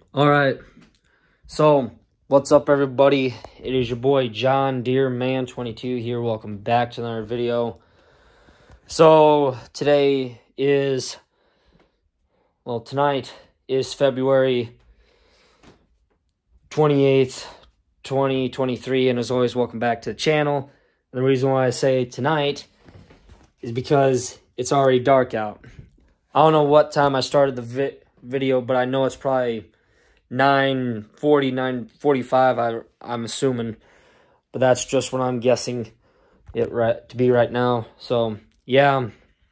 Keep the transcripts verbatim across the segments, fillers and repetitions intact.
All right. So, what's up, everybody? It is your boy John Deere Man twenty-two here. Welcome back to another video. So, today is, well, tonight is February twenty-eighth, twenty twenty-three, and as always, welcome back to the channel. And the reason why I say tonight is because it's already dark out. I don't know what time I started the vi video, but I know it's probably nine forty, nine forty-five, I, I'm assuming. But that's just what I'm guessing it right to be right now. So, yeah.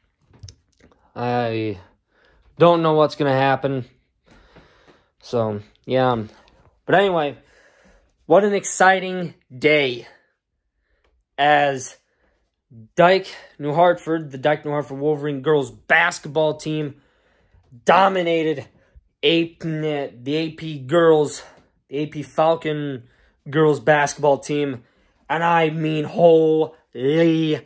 I don't know what's going to happen. So, yeah. But anyway, what an exciting day. As Dyke New Hartford, the Dyke New Hartford Wolverine girls basketball team dominated A P, the A P girls, the A P Falcon girls basketball team. And I mean, holy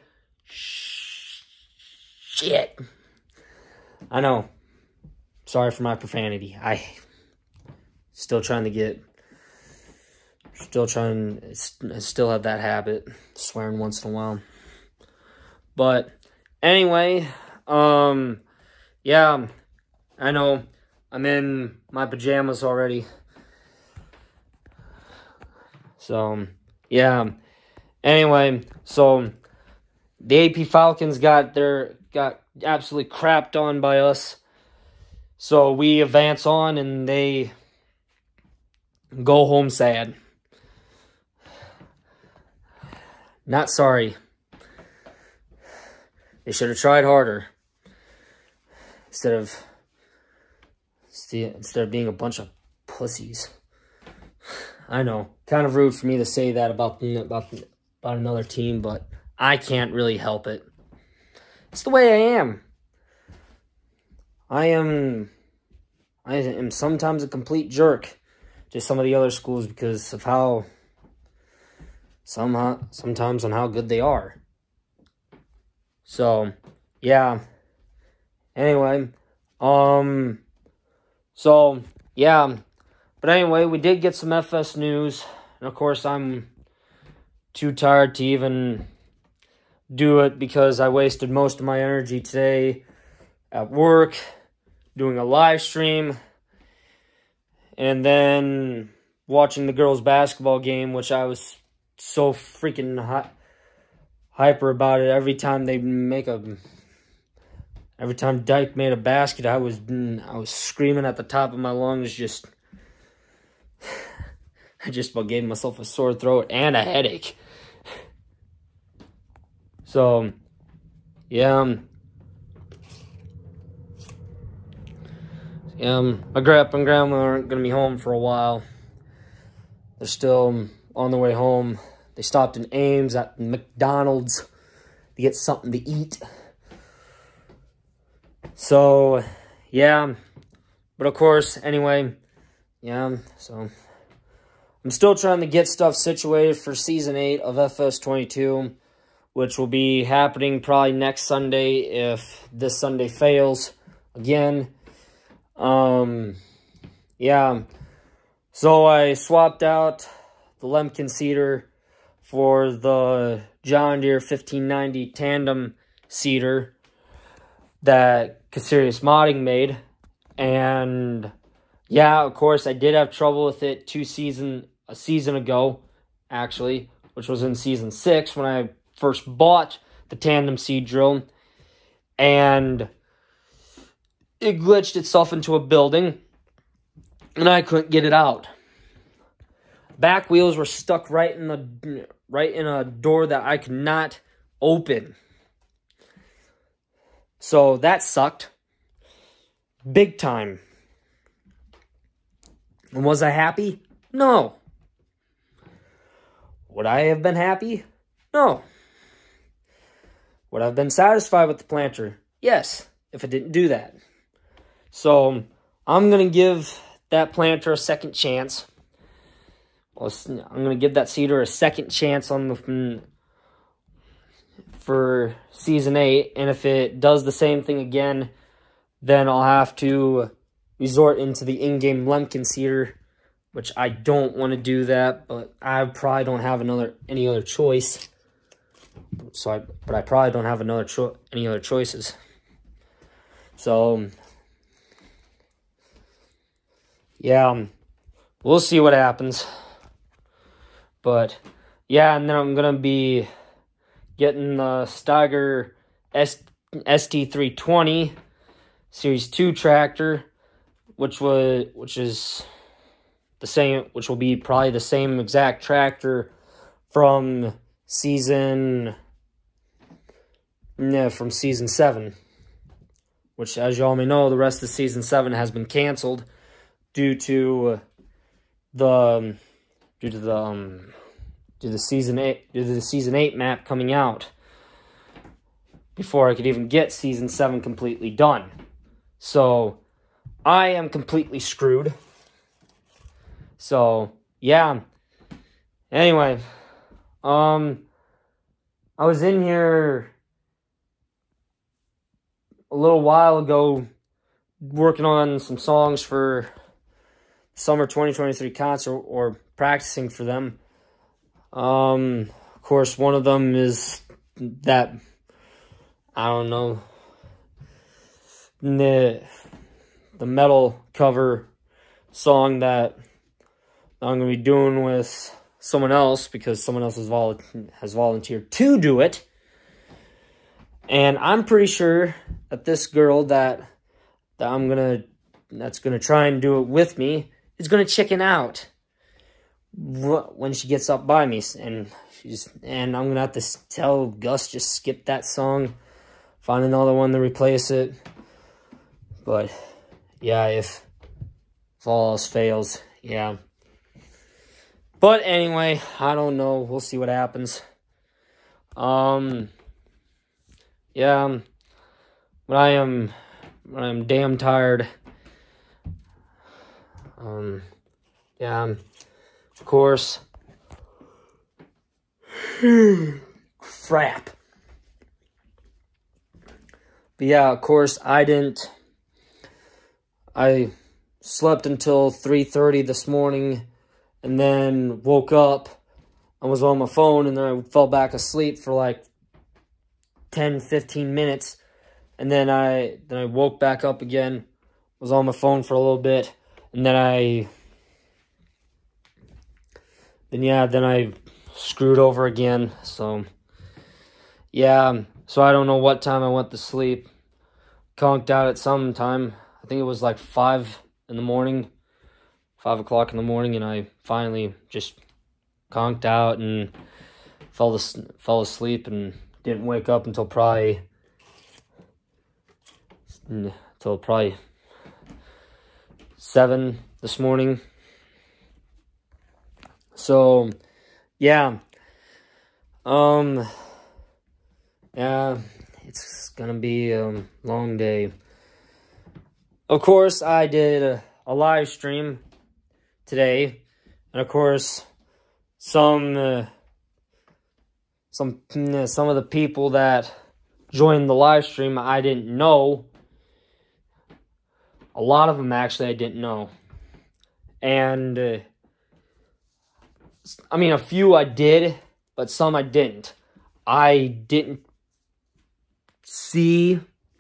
shit. I know. Sorry for my profanity. I still trying to get, still trying, I still have that habit, swearing once in a while. But anyway, um, yeah, I know. I'm in my pajamas already. So, yeah. Anyway, so the A P Falcons got their got absolutely crapped on by us. So we advance on and they go home sad. Not sorry. They should have tried harder. Instead of Instead of being a bunch of pussies. I know. Kind of rude for me to say that about, about, about another team, but I can't really help it. It's the way I am. I am... I am sometimes a complete jerk to some of the other schools because of how... Somehow, sometimes on how good they are. So, yeah. Anyway, um... So, yeah, but anyway, we did get some F S news, and of course, I'm too tired to even do it because I wasted most of my energy today at work, doing a live stream, and then watching the girls' basketball game, which I was so freaking hy hyper about it. Every time they make a... Every time Dyke made a basket, I was I was screaming at the top of my lungs. Just, I just about gave myself a sore throat and a headache. So, yeah, um, yeah. Um, my grandpa and grandma aren't gonna be home for a while. They're still on their way home. They stopped in Ames at McDonald's to get something to eat. So, yeah, but of course, anyway, yeah, so, I'm still trying to get stuff situated for Season eight of F S twenty-two, which will be happening probably next Sunday if this Sunday fails again. Um, yeah, so I swapped out the Lemken seeder for the John Deere fifteen ninety tandem seeder that Caserius Modding made. And yeah, of course, I did have trouble with it two season a season ago, actually, which was in season six when I first bought the tandem seed drill, and it glitched itself into a building, and I couldn't get it out. Back wheels were stuck right in the right in a door that I could not open. So that sucked. Big time. And was I happy? No. Would I have been happy? No. Would I have been satisfied with the planter? Yes, if it didn't do that. So I'm going to give that planter a second chance. Well, I'm going to give that seeder a second chance on the for Season eight, and if it does the same thing again, then I'll have to resort into the in-game Lemkin Seeder, which I don't want to do that, but I probably don't have another any other choice. So, I, but I probably don't have another cho any other choices. So, yeah, we'll see what happens. But yeah, and then I'm gonna be getting the Steiger S T three twenty Series two tractor, which was which is the same, which will be probably the same exact tractor from season, yeah, from season seven. Which, as you all may know, the rest of season seven has been canceled due to the due to the um, due to the season eight due to the season eight map coming out before I could even get season seven completely done. So I am completely screwed. So yeah. Anyway, um, I was in here a little while ago working on some songs for summer twenty twenty-three concert, or practicing for them. Um, of course, one of them is that, I don't know, the, the metal cover song that I'm going to be doing with someone else, because someone else has, vol has volunteered to do it. And I'm pretty sure that this girl that that I'm gonna that's gonna try and do it with me is gonna chicken out when she gets up by me, and she's and I'm gonna have to tell Gus just skip that song, find another one to replace it. But yeah, if if all else fails, yeah. But anyway, I don't know. We'll see what happens. Um. Yeah, but I am, I am damn tired. Um, yeah, of course. Crap. But yeah, of course, I didn't, I slept until three thirty this morning, and then woke up, I was on my phone, and then I fell back asleep for like ten, fifteen minutes, and then I then I woke back up again, was on my phone for a little bit, and then I then yeah, then I screwed over again. So yeah, so I don't know what time I went to sleep. Conked out at some time. I think it was like five in the morning, five o'clock in the morning, and I finally just conked out and fell to, fell asleep and didn't wake up until probably, until probably seven this morning. So, yeah. Um, yeah, it's gonna be a long day. Of course, I did a, a live stream today, and of course, some... Uh, Some some of the people that joined the live stream I didn't know. A lot of them actually I didn't know. And, uh, I mean, a few I did, but some I didn't. I didn't see.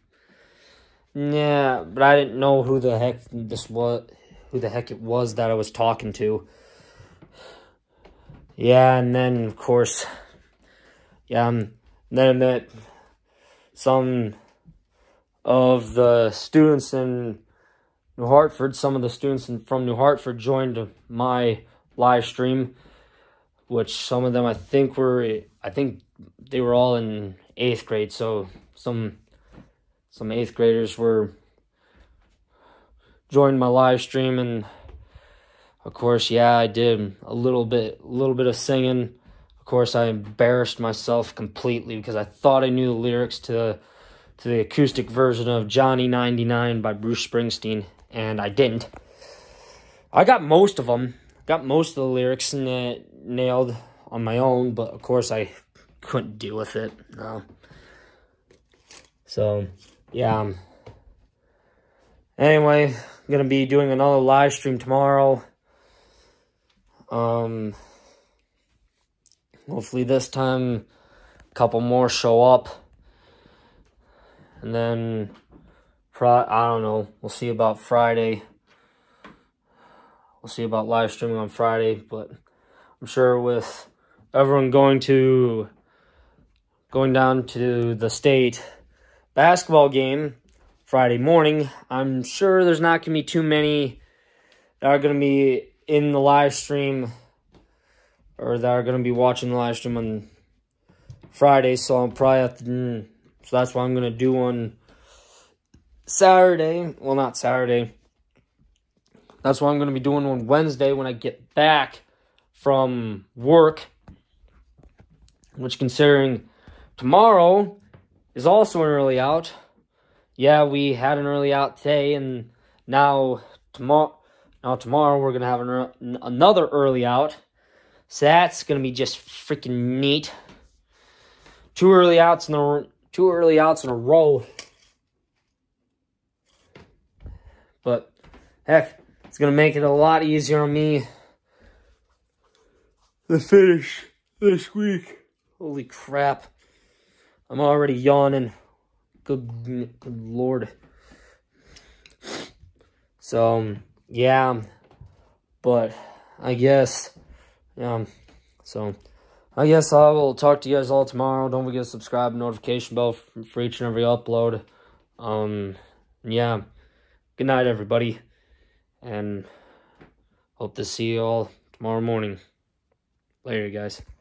Yeah, but I didn't know who the heck this was, who the heck it was that I was talking to. Yeah, and then, of course... Yeah, um, then I met some of the students in New Hartford. Some of the students in, from New Hartford joined my live stream, which some of them I think were, I think they were all in eighth grade. So some some eighth graders were joined my live stream, and of course, yeah, I did a little bit, a little bit of singing. Of course, I embarrassed myself completely because I thought I knew the lyrics to, to the acoustic version of Johnny ninety-nine by Bruce Springsteen, and I didn't. I got most of them, got most of the lyrics na nailed on my own, but of course I couldn't deal with it, no. So, yeah. Anyway, I'm going to be doing another live stream tomorrow. Um, hopefully this time a couple more show up. And then, I don't know, we'll see about Friday. We'll see about live streaming on Friday, but I'm sure with everyone going to, going down to the state basketball game Friday morning, I'm sure there's not going to be too many that are going to be in the live stream or that are going to be watching the live stream on Friday, so I'll probably have to, so that's what I'm going to do on Saturday. Well, not Saturday. That's what I'm going to be doing on Wednesday when I get back from work, which considering tomorrow is also an early out. Yeah, we had an early out today, and now tomorrow, now tomorrow we're going to have an, another early out. So that's going to be just freaking neat. Two early outs in a two early outs in a row. But heck, it's going to make it a lot easier on me to finish this week. Holy crap. I'm already yawning. Good, good Lord. So, yeah. But, I guess, um, so, I guess I will talk to you guys all tomorrow. Don't forget to subscribe, notification bell for, for each and every upload. Um, yeah. Good night, everybody. And hope to see you all tomorrow morning. Later, guys.